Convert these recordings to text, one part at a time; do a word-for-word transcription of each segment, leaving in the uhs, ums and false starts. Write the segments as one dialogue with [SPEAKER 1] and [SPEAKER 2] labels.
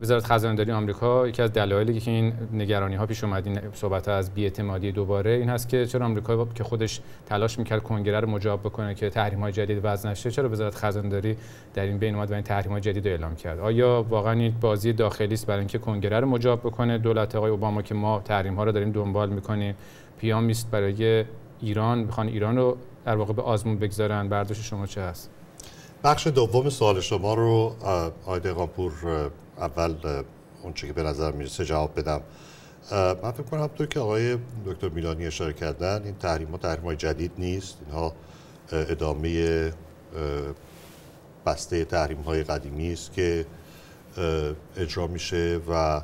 [SPEAKER 1] وزارت خزانه‌داری آمریکا یکی از دلایلی که این نگرانی‌ها پیش اومد، این صحبت‌ها از بی‌اعتمادی دوباره، این هست که چرا آمریکا که خودش تلاش می‌کرد کنگره رو مجاب بکنه که تحریم‌های جدید وضع نشه، چرا وزارت خزانه‌داری در این بین اومد و این تحریم‌های جدید رو اعلام کرد؟ آیا واقعاً این بازی داخلی است برای اینکه کنگره رو مجاب بکنه دولت آقای اوباما که ما تحریم‌ها رو داریم دنبال می‌کنیم، پیامی است برای ایران، می‌خوان ایران رو در واقع به آزمون بگذارن؟ برداشت شما چه هست؟
[SPEAKER 2] بخش دوم سوال شما رو آقای دهقانپور اول اون چیزی که به نظر میرسه جواب بدم. من فکر کنم همونطور که آقای دکتر میلانی اشاره کردن، این تحریم ها تحریم های جدید نیست، اینها ادامه بسته تحریم های قدیمی است که اجرا میشه و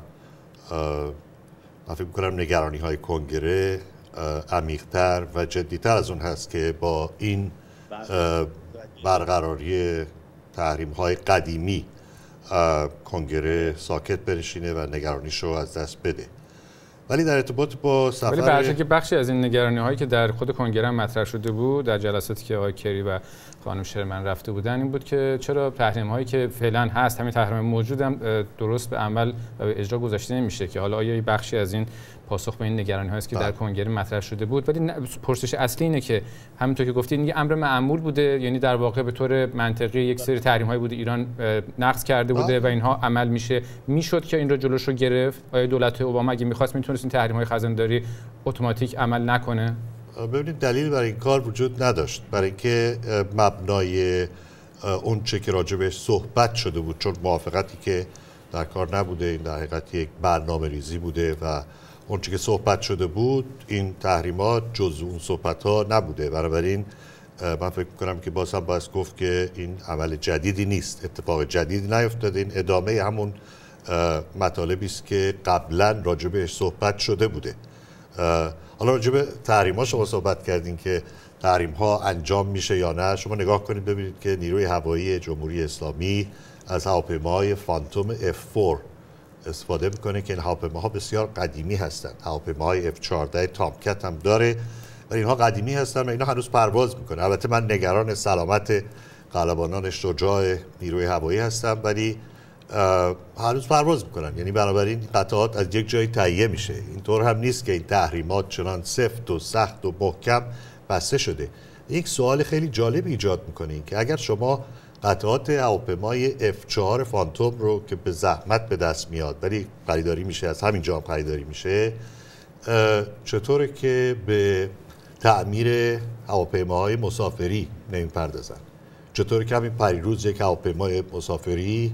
[SPEAKER 2] من فکر کنم نگرانی های کنگره عمیق‌تر و جدی‌تر از اون هست که با این برقراری تحریم های قدیمی کنگره ساکت بنشینه و نگرانیشو از دست بده. ولی در ارتباط با سفر
[SPEAKER 1] ولی برعکس که بخشی از این نگرانی هایی که در خود کنگره هم مطرح شده بود در جلساتی که آقای کری و خانم شرمن رفته بودن، این بود که چرا تحریم هایی که فعلا هست، همین تحریم موجود هم درست به عمل و به اجرا گذاشته نمیشه، که حالا آیا بخشی از این پاسخ به این نگرانی هایی است که در کنگره مطرح شده بود؟ ولی پرسش اصلی اینه که همونطور که گفتید یه امر معمول بوده، یعنی در واقع به طور منطقی یک سری تحریم هایی بوده ایران نقض کرده بوده و اینها عمل میشه، میشد که این رو جلوش رو گرفت. آیا دولت اوباما اگه می‌خواست میتونست این تحریم های خزانه‌داری اتوماتیک عمل نکنه؟
[SPEAKER 2] ببینید دلیل برای این کار وجود نداشت، برای اینکه مبنای اون چه که راجع بهش صحبت شده بود، چون موافقتی که در کار نبوده، این در حقیقت یک برنامه‌ریزی بوده و اون چه که صحبت شده بود این تحریمات جزء اون صحبت‌ها نبوده. بنابراین من فکر می‌کنم که باز هم باید گفت که این عمل جدیدی نیست، اتفاق جدیدی نیفتاده، این ادامه همون مطالبی است که قبلا راجع بهش صحبت شده بوده. حالا راجع به تحریم‌ها شما صحبت کردین که تحریم‌ها انجام میشه یا نه. شما نگاه کنید ببینید که نیروی هوایی جمهوری اسلامی از هواپیماهای فانتوم اف چهار استفاده میکنه که این هواپیماها بسیار قدیمی هستند. هواپیماهای اف چهارده تامکت هم داره و اینها قدیمی هستن و اینا هنوز پرواز میکنه. البته من نگران سلامت قلبانان شجاع نیروی هوایی هستم، ولی هنوز پرواز میکنن، یعنی بنابراین قطعات از یک جایی تهیه میشه. اینطور هم نیست که این تحریمات چنان سفت و سخت و محکم بسته شده. یک سوال خیلی جالب ایجاد میکنه این که اگر شما قطعات هواپیمای اف چهار فانتوم رو که به زحمت به دست میاد ولی خریداری میشه، از همین جا هم خریداری میشه، چطوره که به تعمیر هواپیماهای مسافری نمیپردازن؟ چطوره که همین پریروز یک هواپیمای مسافری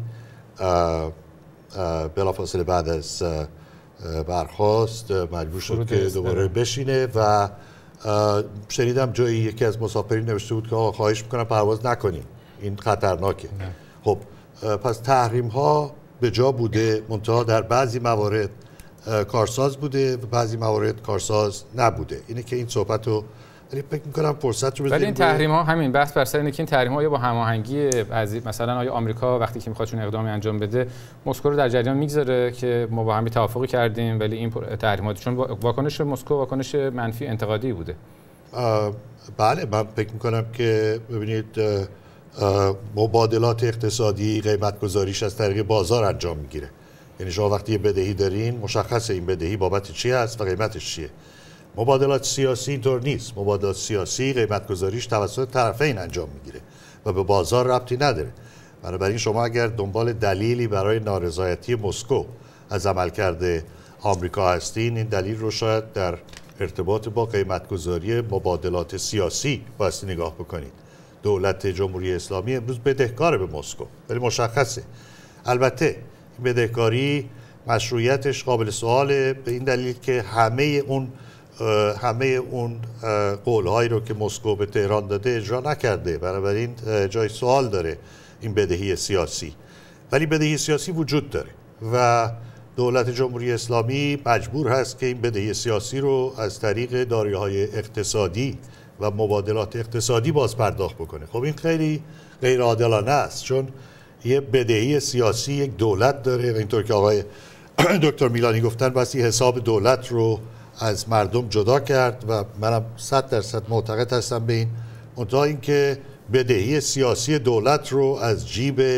[SPEAKER 2] بلافاصله بعد از برخاست مجبور شد که دوباره بشینه و شنیدم جایی یکی از مسافرین نوشته بود که آقا خواهش میکنم پرواز نکنیم، این خطرناکه. نه. خب پس تحریم ها به جا بوده، منتها در بعضی موارد کارساز بوده و بعضی موارد کارساز نبوده. اینه که این صحبت رو ولی فکر می‌کنم فرصت رو بزنیم.
[SPEAKER 1] ولی این تحریم ها همین بحث بر سر اینه که این تحریم ها یا با هماهنگی مثلا آیا آمریکا وقتی که می‌خواد چون اقدامی انجام بده مسکو رو در جریان میگذاره که ما با هم توافقی کردیم، ولی این تحریمات چون واکنش مسکو واکنش منفی انتقادی بوده.
[SPEAKER 2] بله من فکر می‌کنم که ببینید مبادلات اقتصادی قیمت گذاریش از طریق بازار انجام میگیره. یعنی شما وقتی یه بدهی دارین مشخصه این بدهی بابت چی هست و قیمتش چیه. مبادلات سیاسی اینطور نیست. مبادلات سیاسی قیمت گذاریش توسط طرفین انجام میگیره و به بازار ربطی نداره. بنابراین شما اگر دنبال دلیلی برای نارضایتی مسکو از عملکرد آمریکا هستین، این دلیل رو شاید در ارتباط با قیمت گذاری مبادلات سیاسی بایستی نگاه بکنید. دولت جمهوری اسلامی امروز بدهکار به مسکو، ولی مشخصه. البته این بدهکاری مشروعیتش قابل سواله به این دلیل که همه اون همه اون قولهایی رو که مسکو به تهران داده اجرا نکرده، بنابراین جای سوال داره این بدهی سیاسی. ولی بدهی سیاسی وجود داره و دولت جمهوری اسلامی مجبور هست که این بدهی سیاسی رو از طریق داروهای اقتصادی و مبادلات اقتصادی باز پرداخت بکنه. خب این خیلی غیر عادلانه است، چون یه بدهی سیاسی یک دولت داره و اینطور که آقای دکتر میلانی گفتن بسی حساب دولت رو از مردم جدا کرد و منم صد درصد معتقد هستم به این. منتها اینکه بدهی سیاسی دولت رو از جیب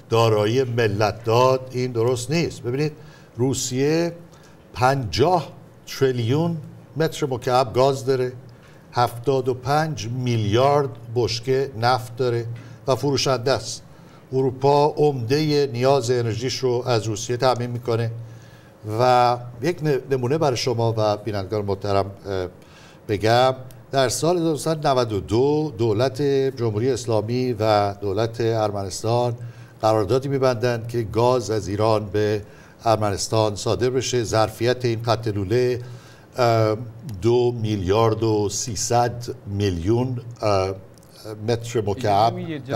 [SPEAKER 2] دارایی ملت داد، این درست نیست. ببینید روسیه پنجاه تریلیون متر مکعب گاز داره، هفتاد و پنج میلیارد بشکه نفت داره و فروشنده است. اروپا عمده نیاز انرژیش رو از روسیه تامین میکنه. و یک نمونه برای شما و بینندگان محترم بگم، در سال هزار و نهصد و نود و دو دولت جمهوری اسلامی و دولت ارمنستان قراردادی می‌بندند که گاز از ایران به ارمنستان صادر بشه. ظرفیت این خط لوله دو میلیارد و سیصد میلیون متر مکعب.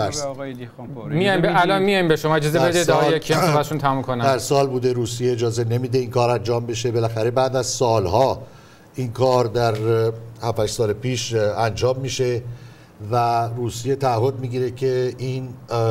[SPEAKER 1] میایم به الان میایم به شما اجازه بدید آقای کیان صحبتشون تموم کنن.
[SPEAKER 2] در سال بوده روسیه اجازه نمیده این کار انجام بشه. بالاخره بعد از سالها این کار در هفت هشت سال پیش انجام میشه و روسیه تعهد میگیره که این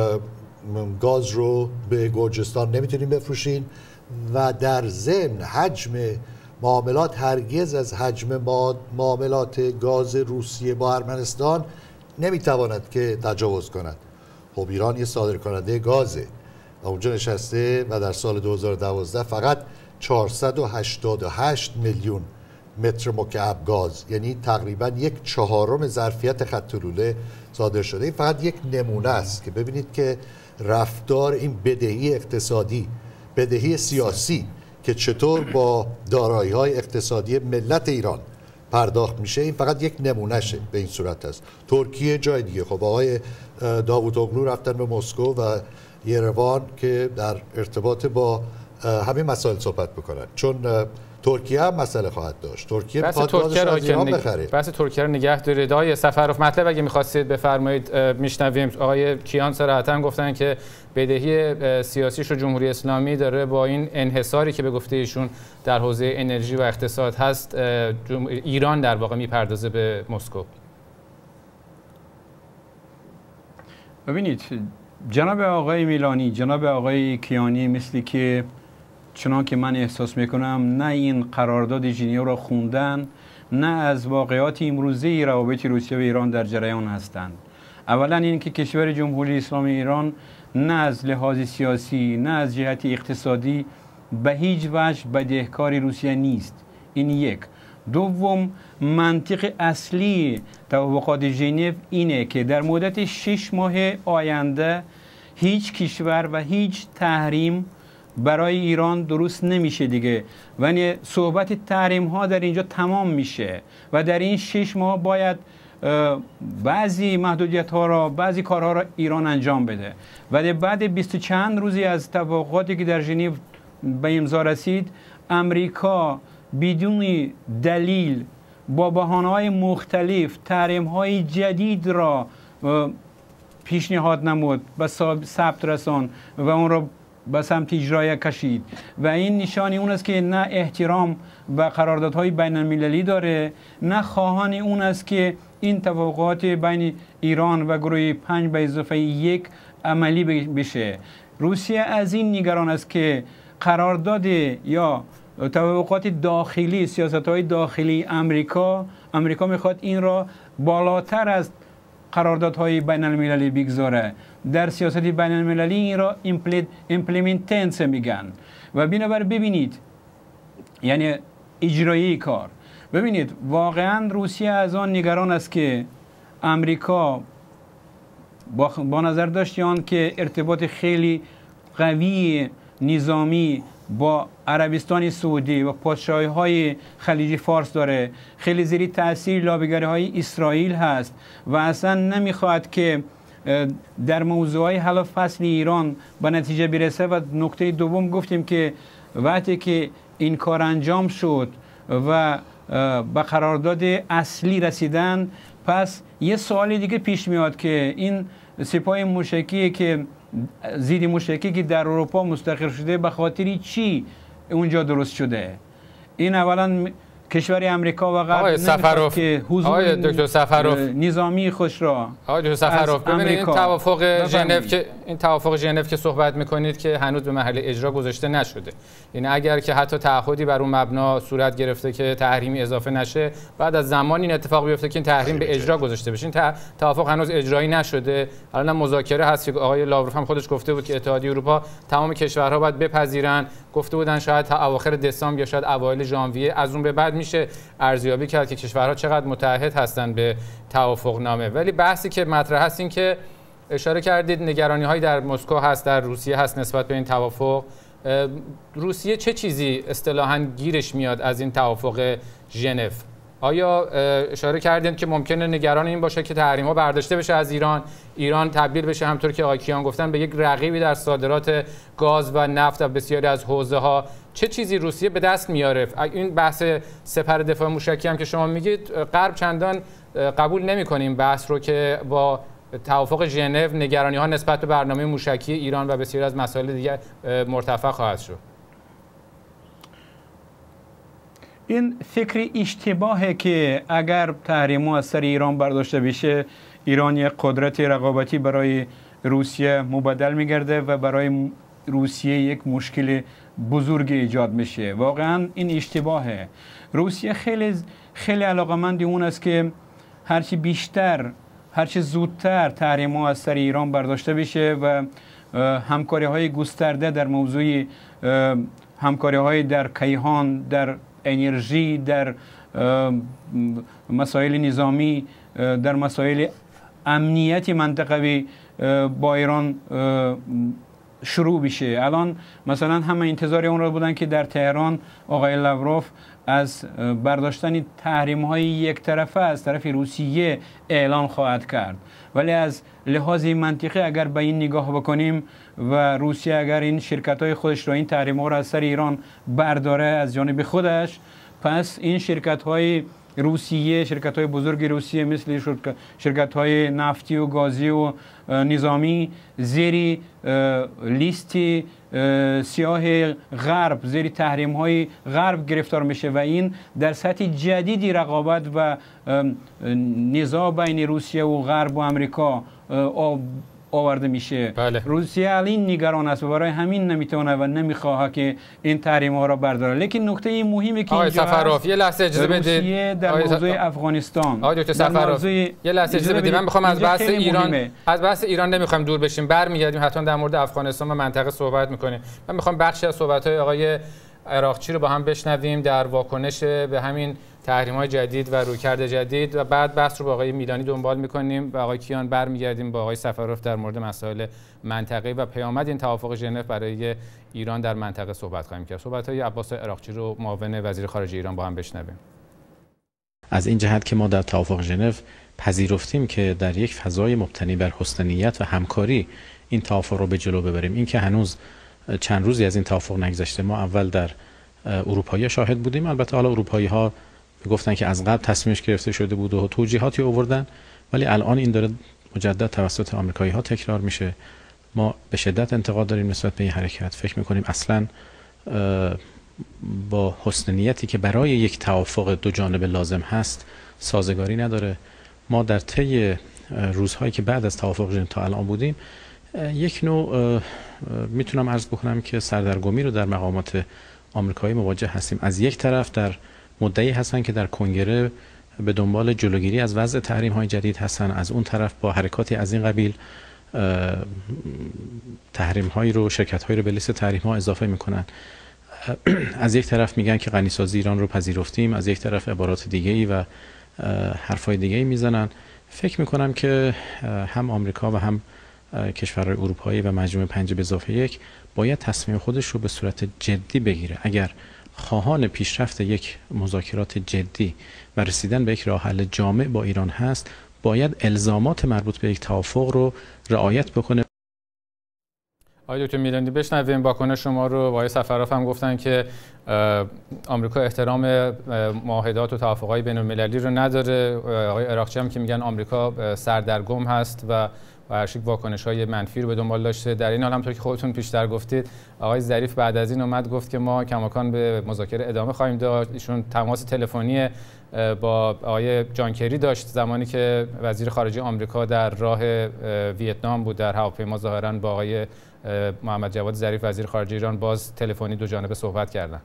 [SPEAKER 2] گاز رو به گرجستان نمیتونیم بفروشین و در ضمن حجم معاملات هرگز از حجم معاملات گاز روسیه با ارمنستان نمیتواند که تجاوز کند. خب ایران یه صادر کننده گازه و اونجا نشسته و در سال دو هزار و دوازده فقط چهارصد و هشتاد و هشت میلیون متر مکعب گاز، یعنی تقریبا یک چهارم ظرفیت خط لوله صادر شده. این فقط یک نمونه است که ببینید که رفتار این بدهی اقتصادی، بدهی سیاسی که چطور با دارایی‌های اقتصادی ملت ایران پرداخت میشه، این فقط یک نمونهشه. به این صورت است. ترکیه جای دیگه. خب آقای داوودوغلو رفتن به مسکو و یروان که در ارتباط با همین مسائل صحبت بکنن، چون ترکیه هم مسئله خواهد داشت. ترکیه میخواد گازش از ایران بخره.
[SPEAKER 1] بحث ترکیه رو نگه دارید. آقای سفرخ مطلب اگه میخواستید بفرمایید میشنویم. آقای کیان صراحتاً گفتن که بدهی سیاسیش رو جمهوری اسلامی داره با این انحصاری که به گفته ایشون در حوزه انرژی و اقتصاد هست، ایران در واقع میپردازه به مسکو.
[SPEAKER 3] ببینید جناب آقای میلانی، جناب آقای کیانی، مثلی که چنان که من احساس میکنم نه این قرارداد ژنو را خوندن، نه از واقعات امروزی روابط روسیه و ایران در جریان هستند. اولا این که کشور جمهوری اسلامی ایران نه از لحاظ سیاسی نه از جهت اقتصادی به هیچ وجه بدهکار روسیه نیست. این یک. دوم، منطق اصلی توافقات ژنو اینه که در مدت شش ماه آینده هیچ کشور و هیچ تحریم برای ایران درست نمیشه دیگه، یعنی صحبت تحریم ها در اینجا تمام میشه و در این شش ماه باید بعضی محدودیت ها را، بعضی کارها را ایران انجام بده و بعد بیست چند روزی از توافقاتی که در ژنو به امضا رسید، امریکا بدون دلیل با بهانه‌های مختلف تحریم‌های جدید را پیشنهاد نمود، به ثبت رسان و اون را به سمت اجرای کشید و این نشانی اون است که نه احترام به قراردادهای بین المللی داره، نه خواهان اون است که این توافقات بین ایران و گروه پنج به اضافه یک عملی بشه. روسیه از این نگران است که قرارداد یا توافقات داخلی، سیاست‌های داخلی امریکا امریکا میخواد این را بالاتر از قراردادهای بین المللی بگذاره. در سیاست بین المللی این را ایمپلیمنتنس میگن و بنابر ببینید یعنی اجرایی کار. ببینید واقعا روسیه از آن نگران است که امریکا با, با نظر داشتیان که ارتباط خیلی قوی نظامی با عربستان سعودی و پادشاهی های خلیج فارس داره، خیلی زیر تاثیر لابیگری های اسرائیل هست و اصلا نمیخواد که در موضوع حل فصل ایران به نتیجه برسه. و نکته دوم گفتیم که وقتی که این کار انجام شد و به قرارداد اصلی رسیدن، پس یه سوالی دیگه پیش میاد که این سپاه موشکی که زیر موشکی که در اروپا مستقر شده به خاطر چی اونجا درست شده؟ این اولا کشور امریکا و غرب
[SPEAKER 1] نمیخواد
[SPEAKER 3] که حضور
[SPEAKER 1] دکتر سفروف
[SPEAKER 3] نظامی خوش را
[SPEAKER 1] آقای دکتر سفروف ببینید این توافق ژنو که این توافق ژنو که صحبت میکنید که هنوز به مرحله اجرا گذاشته نشده. یعنی اگر که حتی تعهدی بر اون مبنا صورت گرفته که تحریمی اضافه نشه، بعد از زمانی این اتفاق بیفته که این تحریم به اجرا گذاشته بشه. این توافق هنوز اجرایی نشده. الان مذاکره هست که آقای لاوروف هم خودش گفته بود که اتحادیه اروپا تمام کشورها باید بپذیرن. گفته بودن شاید تا اواخر دسامبر یا شاید اوایل ژانویه. از اون به بعد میشه ارزیابی کرد که کشورها چقدر متعهد هستن به توافق نامه. ولی بحثی که مطرح هست این که اشاره کردید نگرانی‌هایی در مسکو هست، در روسیه هست نسبت به این توافق. روسیه چه چیزی اصطلاحاً گیرش میاد از این توافق ژنو؟ آیا اشاره کردید که ممکنه نگران این باشه که تحریم‌ها برداشته بشه از ایران، ایران تبدیل بشه همونطور که آقای کیان گفتن به یک رقیبی در صادرات گاز و نفت و بسیاری از حوزه‌ها؟ چه چیزی روسیه به دست میاره؟ این بحث سپر دفاع موشکی هم که شما میگید، غرب چندان قبول نمی‌کنه این بحث رو که با توافق ژنو نگرانی‌ها نسبت به برنامه موشکی ایران و بسیاری از مسائل دیگه مرتفع خواهد شد.
[SPEAKER 3] این فکر اشتباهه که اگر تحریم‌ها از سر ایران برداشته بشه، ایران یک قدرت رقابتی برای روسیه مبدل میگرده و برای روسیه یک مشکل بزرگ ایجاد میشه. واقعا این اشتباهه. روسیه خیلی خیلی علاقمند اون است که هرچی بیشتر هرچی زودتر تحریم‌ها از سر ایران برداشته بشه و همکاری‌های گسترده در موضوع همکاری‌های در کیهان، در انرژی، در مسائل نظامی، در مسائل امنیتی منطقوی با ایران شروع بشه. الان مثلا همه انتظار اون را بودن که در تهران آقای لاوروف از برداشتن تحریم‌های یک طرفه از طرف روسیه اعلان خواهد کرد، ولی از لحاظ منطقی اگر به این نگاه بکنیم و روسیه اگر این شرکت‌های خودش را این تحریم‌ها را از سر ایران برداره از جانب خودش، پس این شرکت‌های روسیه، شرکت‌های بزرگ روسیه مثل شرکت‌های نفتی و گازی و نظامی زیر لیست سیاه غرب، زیر تحریم‌های غرب گرفتار میشه و این در سطح جدیدی رقابت و نزاع بین روسیه و غرب و آمریکا آورده میشه.
[SPEAKER 1] بله.
[SPEAKER 3] روسیه الان نگران است و برای همین نمیتونه و نمیخواد که این تحریم ها را برداره. لیکن نکته مهمی که اینجا
[SPEAKER 1] هست، یه لحظه اجازه بدید
[SPEAKER 3] در موضوع افغانستان.
[SPEAKER 1] آقای دکتر سفروف یه لحظه اجازه بدید، من میخوام از بحث ایران مهمه. از بحث ایران نمیخوایم دور بشیم، برمیگردیم حتما در مورد افغانستان و منطقه صحبت میکنیم. من میخوام بخشی از صحبت‌های آقای عراقچی رو با هم بشنویم در واکنش به همین تحریم‌های جدید و رویکرد جدید و بعد بحث رو با آقای میلانی دنبال می‌کنیم و آقای کیان برمیگردیم با آقای سفروف در مورد مسائل منطقه‌ای و پیامد این توافق ژنو برای ایران در منطقه صحبت خواهیم کرد. صحبت‌های عباس عراقچی رو معاون وزیر خارجه ایران با هم بشنویم.
[SPEAKER 4] از این جهت که ما در توافق ژنو پذیرفتیم که در یک فضای مبتنی بر حسن نیت و همکاری این توافق رو به جلو ببریم. این که هنوز چند روزی از این توافق نگذشته، ما اول در اروپایی شاهد بودیم، البته حالا اروپایی‌ها گفتن که از قبل تصمیمش گرفته شده بود و توجیهاتی آوردن، ولی الان این داره مجدد توسط آمریکایی‌ها تکرار میشه. ما به شدت انتقاد داریم نسبت به این حرکت. فکر می‌کنیم اصلاً با حسن نیتی که برای یک توافق دو جانبه لازم هست سازگاری نداره. ما در طی روزهایی که بعد از توافق ژنو تا الان بودیم، یک نوع میتونم عرض بکنم که سردرگمی رو در مقامات آمریکایی مواجه هستیم. از یک طرف در مدعی هستن که در کنگره به دنبال جلوگیری از وضع تحریم های جدید هستن، از اون طرف با حرکاتی از این قبیل تحریم هایی رو، شرکت هایی رو به لیست تحریم ها اضافه میکنن. از یک طرف میگن که غنیسازی ایران رو پذیرفتیم، از یک طرف عبارات دیگه ای و حرفای دیگه ای میزنن. فکر میکنم که هم آمریکا و هم کشورهای اروپایی و مجموعه پنج به اضافه یک باید تصمیم خودش رو به صورت جدی بگیره. اگر خواهان پیشرفت یک مذاکرات جدی و رسیدن به یک راه حل جامع با ایران هست، باید الزامات مربوط به یک توافق رو رعایت بکنه.
[SPEAKER 1] آقای دکتر میلانی بشنویم واکنش شما رو. آقای سفروف هم گفتن که آمریکا احترام معاهدات و توافق‌های بین‌المللی رو نداره. آقای عراقچی هم که میگن آمریکا سردرگم هست و و هر شکل واکنش‌های منفی رو به دنبال داشته. در این حال همونطور که خودتون پیشتر گفتید آقای ظریف بعد از این اومد گفت که ما کماکان به مذاکره ادامه خواهیم داد. ایشون تماس تلفنی با آقای جان کری داشت زمانی که وزیر خارجه آمریکا در راه ویتنام بود در هواپیما، ظاهراً با آقای محمد جواد ظریف وزیر خارجه ایران باز تلفنی دو جانبه صحبت کردن.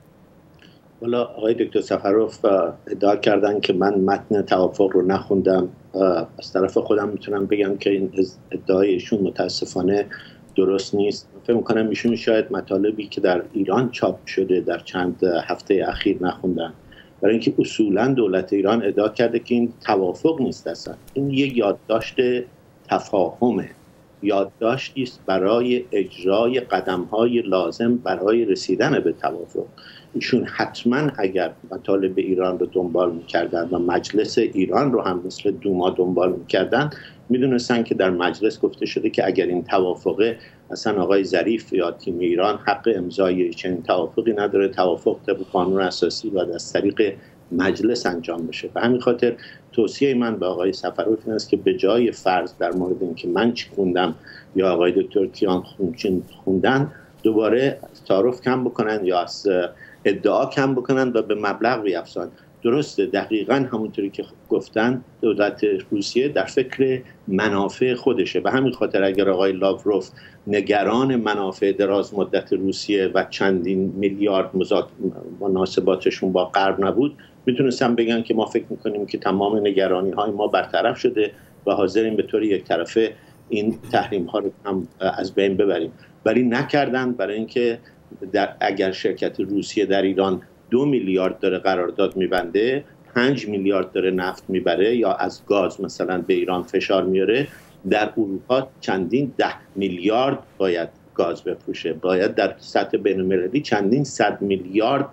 [SPEAKER 5] والا آقای دکتر سفروف ادعا کردن که من متن توافق رو نخوندم. از طرف خودم میتونم بگم که این ادعایشون متاسفانه درست نیست. فکر می‌کنم ایشون شاید مطالبی که در ایران چاپ شده در چند هفته اخیر نخوندن، برای اینکه اصولا دولت ایران ادعا کرده که این توافق نیست، اصلا این یک یادداشت تفاهمه، یادداشتی است برای اجرای قدم‌های لازم برای رسیدن به توافق. ایشون حتما اگر مطالب ایران رو دنبال می‌کردن و مجلس ایران رو هم مثل دوما دنبال می‌کردن، می‌دونستن که در مجلس گفته شده که اگر این توافقه، اصلا آقای ظریف یا تیم ایران حق امضای چنین توافقی نداره، توافق طبق قانون اساسی و از طریق مجلس انجام بشه. به همین خاطر توصیه من به آقای سفروف این است که به جای فرض در مورد اینکه من چی خوندم یا آقای دکتر کیان خوندن، دوباره تعارف کم بکنن یا از ادعا کم بکنن و به مبلغ بیفزایند. درسته، دقیقاً همونطوری که گفتن دولت روسیه در فکر منافع خودشه. به همین خاطر اگر آقای لاوروف نگران منافع دراز مدت روسیه و چندین میلیارد مناسباتشون با غرب نبود، میتونستم بگن که ما فکر میکنیم که تمام نگرانی های ما برطرف شده و حاضریم به طور یک طرفه این تحریم ها رو هم از بین ببریم، ولی نکردن. برای اینکه در اگر شرکت روسیه در ایران دو میلیارد داره قرارداد میبنده، پنج میلیارد داره نفت میبره یا از گاز مثلا به ایران فشار میاره، در اروپا چندین ده میلیارد باید گاز بفروشه، باید در سطح بین‌المللی چندین صد میلیارد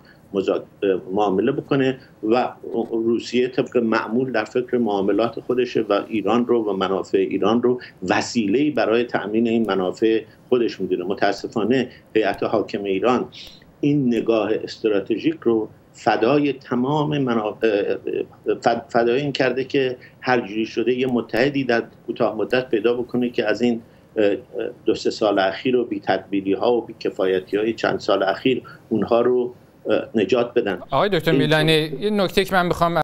[SPEAKER 5] معامله بکنه و روسیه طبق معمول در فکر معاملات خودشه و ایران رو و منافع ایران رو وسیله‌ای برای تأمین این منافع خودش میدونه. متاسفانه هیئت حاکم ایران این نگاه استراتژیک رو فدای تمام منافع فدای این کرده که هر جوری شده یه متحدی در کوتاه مدت پیدا بکنه که از این دو سه سال اخیر و بی تدبیری ها و بی کفایتی های چند سال اخیر اونها رو نجات بدن.
[SPEAKER 1] آقای دکتر میلانی، یه نکته که من بخوام